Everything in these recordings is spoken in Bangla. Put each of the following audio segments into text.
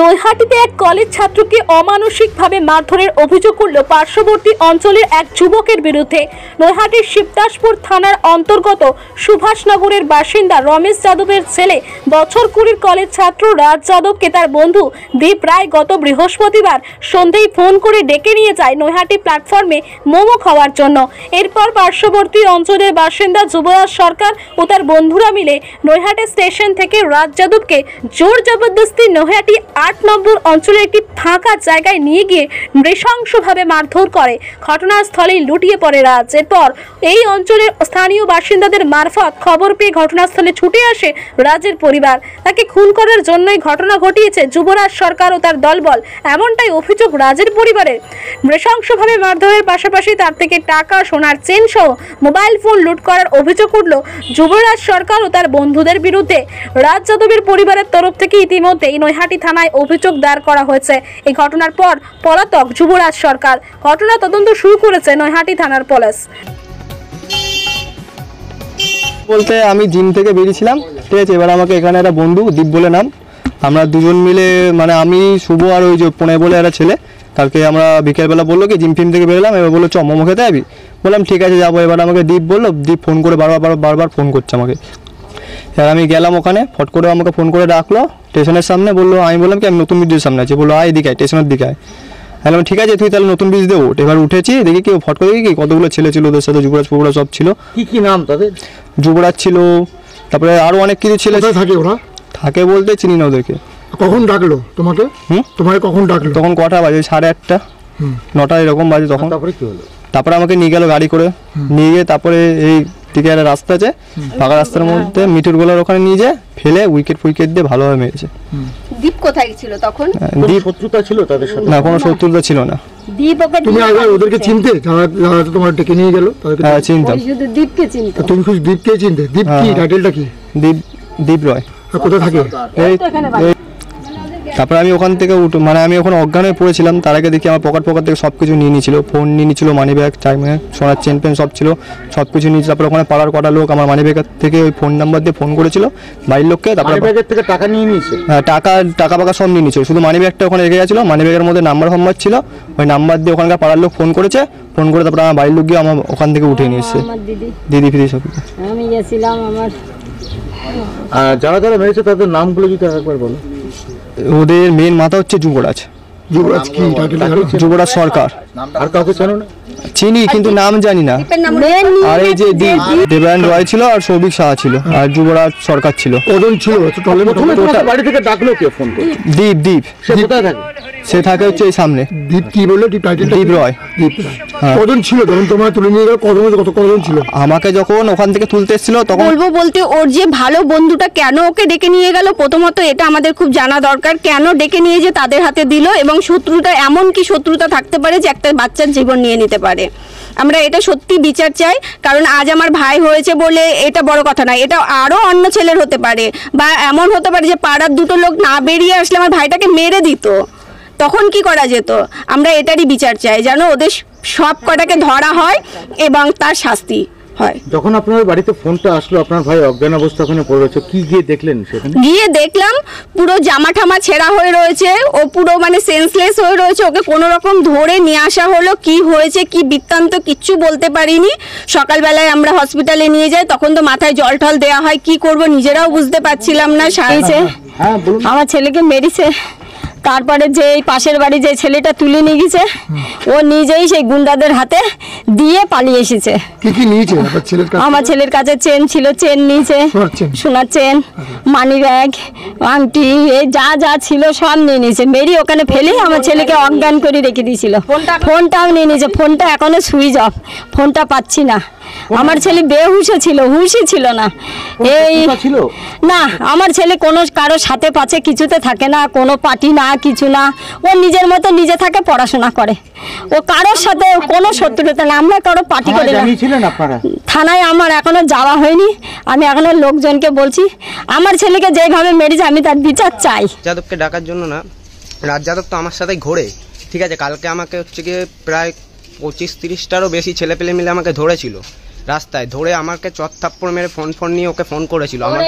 নৈহাটিতে এক কলেজ ছাত্রকে অমানসিকভাবে মারধরের অভিযোগ করল পার্শ্ববর্তী অঞ্চলের এক যুবকের বিরুদ্ধে। নৈহাটির শিবদাসপুর থানার অন্তর্গত সুভাষনগরের বাসিন্দা রমেশ যাদবের ছেলে বছর 20 কলেজ ছাত্র রাজ যাদবকে তার বন্ধু দীপ রায় গত বৃহস্পতিবার সন্ধ্যায় ফোন করে ডেকে নিয়ে যায় নৈহাটি প্ল্যাটফর্মে মোমো খাওয়ার জন্য। এরপর পার্শ্ববর্তী অঞ্চলের বাসিন্দা যুবরাজ সরকার ও তার বন্ধুরা মিলে নৈহাটি স্টেশন থেকে রাজ যাদবকে জোর জবরদস্তি নৈহাটি 8 নম্বর অঞ্চলের একটি ফাঁকা জায়গায় নিয়ে গিয়ে নৃশংসভাবে মারধর করে। ঘটনাস্থলেই লুটিয়ে পড়ে রাজ। এরপর এই অঞ্চলের স্থানীয় বাসিন্দাদের মারফত খবর পেয়ে ঘটনাস্থলে ছুটে আসে রাজের পরিবার। তাকে খুন করার জন্যই ঘটনা ঘটিয়েছে যুবরাজ সরকার ও তার দলবল, এমনটাই অভিযোগ রাজের পরিবারের। নৃশংসভাবে মারধরের পাশাপাশি তার থেকে টাকা, সোনার চেন সহ মোবাইল ফোন লুট করার অভিযোগ উঠল যুবরাজ সরকার ও তার বন্ধুদের বিরুদ্ধে। রাজ যাদবের পরিবারের তরফ থেকে ইতিমধ্যেই নৈহাটি থানায় অভিযোগ দায়ের করা হয়েছে। এই ঘটনার পর পলাতক যুবরাজ সরকার। ঘটনা তদন্ত শুরু করেছে নৈহাটি থানার পুলিশ। বলতে আমি জিম থেকে বেরিয়েছিলাম, ঠিক আছে। এবার আমাকে এখানে একটা বন্ধু দীপ বলে নাম, আমরা দুজন মিলে, মানে আমি শুভ আর ওই যে পুনে বলে একটা ছেলে, কালকে আমরা বিকেলবেলা বললো কি জিম ফিম থেকে বেরোলাম, এবার বললো চ মোমো খেতে যাবি। বললাম ঠিক আছে যাবো। এবার আমাকে দীপ বললো, দীপ ফোন করে বারবার ফোন করছে আমাকে। এবার আমি গেলাম ওখানে, ফট করে আমাকে ফোন করে ডাকলো স্টেশনের সামনে। বললো, আমি বললাম কি আমি নতুন ব্রিজের সামনে আছি। বললো আয় এদিকে আয়, স্টেশনের দিকে আয়। বললাম ঠিক আছে তুই তাহলে নতুন ব্রিজ দিয়ে ওঠ। এবার উঠেছি, দেখি কি ফট করে দেখি কি কতগুলো ছেলে ছিল ওদের সাথে, যুবরাজ ফুবরাজ সব ছিল। কি নাম তাদের? যুবরাজ ছিল, তারপরে আরো অনেক কিছু ছেলে থাকে। ওরা থাকে বলতে চিনি না ওদেরকে। কখন ডাকলো তোমাকে? তোমাকে কখন ডাকলো? তখন কটা বাজে? 8:30 9টা এরকম বাজে তখন। তারপরে কি হলো? তারপরে আমাকে নিয়ে গেল গাড়ি করে, নিয়ে গিয়ে তারপরে এই দিকে একটা রাস্তা আছে, ফাঁকা রাস্তার মধ্যে মিঠুর গোলার ওখানে নিয়ে যায় ফেলে উইকেট দিয়ে ভালোভাবে মেরেছে। দীপ কোথায় ছিল তখন? দীপ শত্রুতা ছিল তাদের সাথে? না, কোনো শত্রুতা ছিল না। তুমি আগে ওদেরকে চিনতে? যারা তোমার ডেকে নিয়ে গেল হ্যাঁ চিনতাম। শুধু দীপকে চিনতে? তুমি শুধু দীপকে চিনতে? দীপ কি টাইটেলটা কি? দীপ রয়। কোথায় থাকে? তারপরে আমি ওখান থেকে মানে আমি ওখানে অজ্ঞান হয়ে পড়েছিলাম। তার আগে দেখি আমার পকেট থেকে সব কিছু নিয়ে নিয়েছিল, ফোন নিয়ে নিয়েছিল, মানি ব্যাগ, টাইমে সোনার চেন পেন সব ছিল, সব কিছু নিয়েছিল। তারপরে ওখানে পাড়ার কটা লোক আমার মানি ব্যাগের থেকে ওই ফোন নাম্বার দিয়ে ফোন করেছিল বাড়ির লোককে। তারপরে ব্যাগের থেকে টাকা নিয়ে নিয়েছে? হ্যাঁ, টাকা পাকা সব নিয়ে নিয়েছিল, শুধু মানি ব্যাগটা ওখানে রেখে গেছিলো। মানি ব্যাগের মধ্যে নাম্বার ছিল, ওই নাম্বার দিয়ে ওখানকার পাড়ার লোক ফোন করেছে। ফোন করে তারপরে আমার বাড়ির লোক গিয়ে আমার ওখান থেকে উঠে নিয়ে এসছে। দিদি ফিদি সব আমি গেছিলাম। আমার যারা যারা মেরেছে তাদের নামগুলো যদি একবার বলো। ওদের মেন মাথা হচ্ছে যুবরাজ। যুবরাজ কি টাইটেল? যুবরাজ সরকার। আর কাউকে জানো না? চিনি কিন্তু নাম জানি না। আর এই যে দেবরায়ণ রয় ছিল, আর সৌভিক সাহা ছিল, আর যুবরাজ সরকার ছিল। কজন ছিল? বাড়ি থেকে ডাকলো কে ফোন করে? দীপ। সে কোথায় থাকে? সে থাকে হচ্ছে এই সামনে। দীপ কি বললো? দীপ রয়। কজন ছিল তখন তোমার তুলে নিয়ে গেল? কজন ছিল? আমাকে যখন ওখান থেকে তুলতে এসেছিল তখন বলতে ওর যে ভালো বন্ধুটা কেন ওকে ডেকে নিয়ে গেল, প্রথমত এটা আমাদের খুব জানা দরকার। কেন ডেকে নিয়ে যে তাদের হাতে দিল, এবং শত্রুতা এমন কি শত্রুতা থাকতে পারে যে একটা বাচ্চার জীবন নিয়ে নিতে পারে। আমরা এটা সত্যি বিচার চাই, কারণ আজ আমার ভাই হয়েছে বলে এটা বড় কথা নয়, এটা আরও অন্য ছেলের হতে পারে, বা এমন হতে পারে যে পাড়ার দুটো লোক না বেরিয়ে আসলে আমার ভাইটাকে মেরে দিত, তখন কি করা যেত। আমরা এটারই বিচার চাই, যেন ওদের সব কটাকে ধরা হয় এবং তার শাস্তি হয়। যখন আপনার বাড়িতে ফোনটা আসলো, আপনার ভাই অজ্ঞান অবস্থা ওখানে পড়ে রয়েছে, কি গিয়ে দেখলেন সেখানে? গিয়ে দেখলাম পুরো জামা ঠামা ছেঁড়া হয়ে রয়েছে, ও পুরো মানে সেন্সলেস হয়ে রয়েছে। ওকে কোনো রকম ধরে নিয়ে আসা হলো, কি হয়েছে কি বৃত্তান্ত কিচ্ছু বলতে পারিনি। সকালবেলায় আমরা হসপিটালে নিয়ে যাই, তখন তো মাথায় জল টল দেওয়া হয়, কি করব নিজেরাও বুঝতে পারছিলাম না। আমার ছেলেকে মেরেছে। তারপরে যে এই পাশের বাড়ি যে ছেলেটা তুলে নিয়ে গেছে, ও নিজেই সেই গুন্ডাদের হাতে দিয়ে পালিয়ে এসেছে। আমার ছেলের কাছে চেন ছিল, চেন নিয়েছে, সোনার চেন, মানি ব্যাগ, আংটি, এই যা ছিল সব নিয়ে নিয়েছে। মেরি ওখানে ফেলে আমার ছেলেকে অজ্ঞান করে রেখে দিয়েছিল। ফোনটাও নিয়ে নিয়েছে, ফোনটা এখনো সুইচ অফ, ফোনটা পাচ্ছি না। আমার ছেলে বেহুশে ছিল, হুশই ছিল না। এই না, আমার ছেলে কোনো কারো সাথে পাচ্ছে কিছুতে থাকে না, কোনো পার্টি না, কিছু না। ও নিজের মতো নিজে থাকে, পড়াশোনা করে, ও কারোর সাথে কোনো শত্রুতা না। আমরা কারো পার্টি করি না। থানায় আমার এখনো যাওয়া হয়নি, আমি এখনো লোকজনকে বলছি আমার ছেলেকে যেভাবে মেরেছে আমি তার বিচার চাই। যাদবকে ডাকার জন্য না, রাজ যাদব তো আমার সাথে ঘোরে, ঠিক আছে। কালকে আমাকে হচ্ছে গিয়ে প্রায় 25-30টারও বেশি ছেলেপেলে মিলে আমাকে ধরেছিল, রাস্তায় ধরে আমাকে চত্থাপ্পড় মেরে ফোন নিয়ে ওকে ফোন করেছিল আমার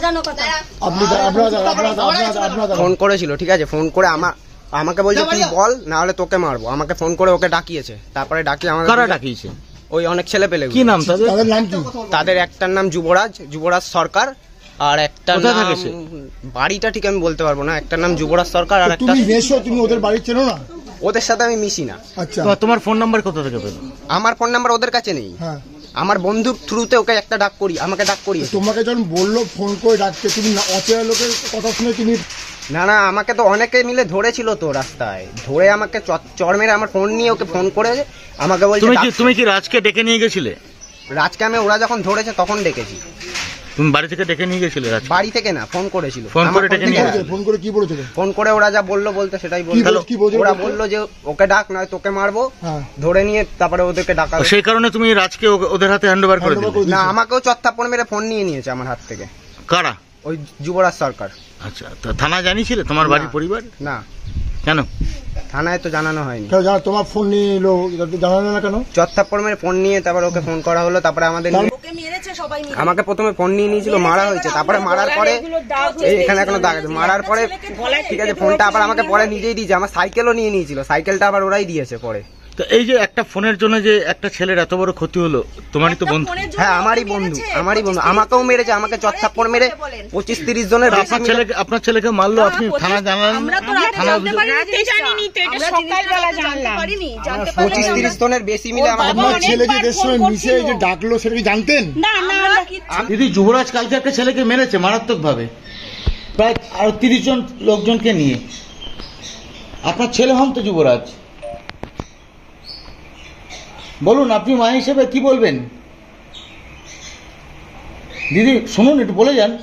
ফোন করেছিল, ঠিক আছে। ফোন করে আমাকে বলছে তুই বল, না হলে তোকে মারবো। আমাকে ফোন করে ওকে ডাকিয়েছে, তারপরে ডাকিয়ে আমাকে ডাকিয়েছে ওই অনেক ছেলে পেলে। কি নাম তাদের? তাদের একটার নাম যুবরাজ সরকার, আর একটা বাড়িটা ঠিক আমি বলতে পারবো না। একটার নাম যুবরাজ সরকার, আর একটা তুমি ওদের বাড়ি চেনো না? ওদের সাথে আমি মিশি না। আচ্ছা, তোমার ফোন নাম্বার কোথা থেকে পেলো? আমার ফোন নাম্বার ওদের কাছে নেই। আমার বন্ধুর থ্রুতে ওকে একটা আমাকে ডাক করিয়ে। তোমাকে যখন বললো ফোন করে ডাকতে, তুমি অচেনা লোকের কথা শুনে তুমি? না, আমাকে তো অনেকে মিলে ধরেছিল তো রাস্তায়, ধরে আমাকে চড় মেরে আমার ফোন নিয়ে ওকে ফোন করে আমাকে বলছে। তুমি কি রাজকে ডেকে নিয়ে গেছিলে? রাজকে আমি ওরা যখন ধরেছে তখন ডেকেছি। তুমি বাড়ি থেকে ডেকে নিয়ে গেছিলে? বাড়ি থেকে না, ফোন করেছিল। ফোন করে ডেকে নিয়ে গেছে? ফোন করে কি বলেছিল? ফোন করে ওরা যা বললো বলতে সেটাই বললো। ওরা বললো যে ওকে ডাক, নয় তোকে মারবো। ধরে নিয়ে তারপরে ওদেরকে ডাকা। সেই কারণে তুমি রাজকে ওদের হাতে হ্যান্ডওভার করে দিলে? না, আমাকেও চত্থাপ্পড় মেরে ফোন নিয়ে নিয়েছে আমার হাত থেকে। কারা? ওই যুবরাজ সরকার। আচ্ছা, থানা জানিয়েছিলে তোমার বাড়ির পরিবার? না। কেন? থানায় তো জানানো হয়নি। তোমার ফোন নিয়ে এলো, জানানো না কেন? চত্থাপ্পড় মেরে ফোন নিয়ে তারপর ওকে ফোন করা হলো। তারপরে আমাকে প্রথমে ফোন নিয়ে নিয়েছিল, মারা হয়েছে। তারপরে মারার পরে এখানে এখনো দাগ আছে। মারার পরে ঠিক আছে, ফোনটা আবার আমাকে পরে নিজেই দিয়েছে। আমার সাইকেলও নিয়ে নিয়েছিল, সাইকেলটা আবার ওরাই দিয়েছে পরে। তো এই যে একটা ফোনের জন্য যে একটা ছেলের এত বড় ক্ষতি হলো, তোমারই তো বন্ধু? হ্যাঁ, আমারই বন্ধু। আমাকেও মেরেছে, আমাকে চত্থাপ্পড় মেরে 25-30 জনের। আপনার ছেলেকে মারলো, আপনি থানা জানালেন? 25-30 জনের বেশি মিলে আমার ছেলে যে দেশ সময় মিশে যে ডাকলো সেটা কি জানতেন? দিদি, যুবরাজ কালকে একটা ছেলেকে মেরেছে মারাত্মক ভাবে, প্রায় আরো 30 জন লোকজনকে নিয়ে। আপনার ছেলে হন তো যুবরাজ, বলুন আপনি মা হিসেবে কি বলবেন? দিদি শুনুন, একটু বলে যান।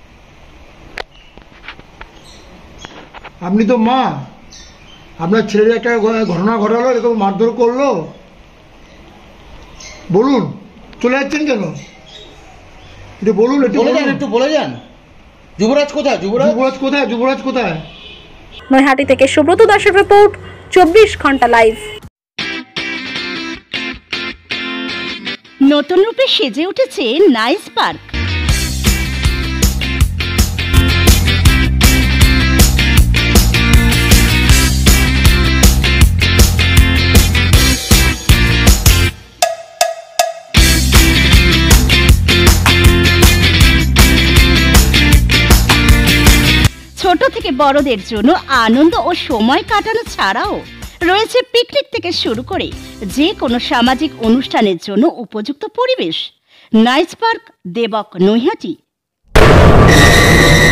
আপনি তো মা, আপনার ছেলের একটা ঘটনা ঘটালো, এরকম মারধর করলো, বলুন চলে যাচ্ছেন কেন? একটু বলুন, একটু বলে যান। যুবরাজ কোথায়? যুবরাজ কোথায়? নৈহাটি থেকে সুব্রত দাসের রিপোর্ট, 24 ঘন্টা লাইভ। নতুন রূপে সেজে উঠেছে নাইস পার্ক। ছোট থেকে বড়দের জন্য আনন্দ ও সময় কাটানো ছাড়াও রয়েছে পিকনিক থেকে শুরু করে যে কোনো সামাজিক অনুষ্ঠানের জন্য উপযুক্ত পরিবেশ। Nice park, Debak, Naihati.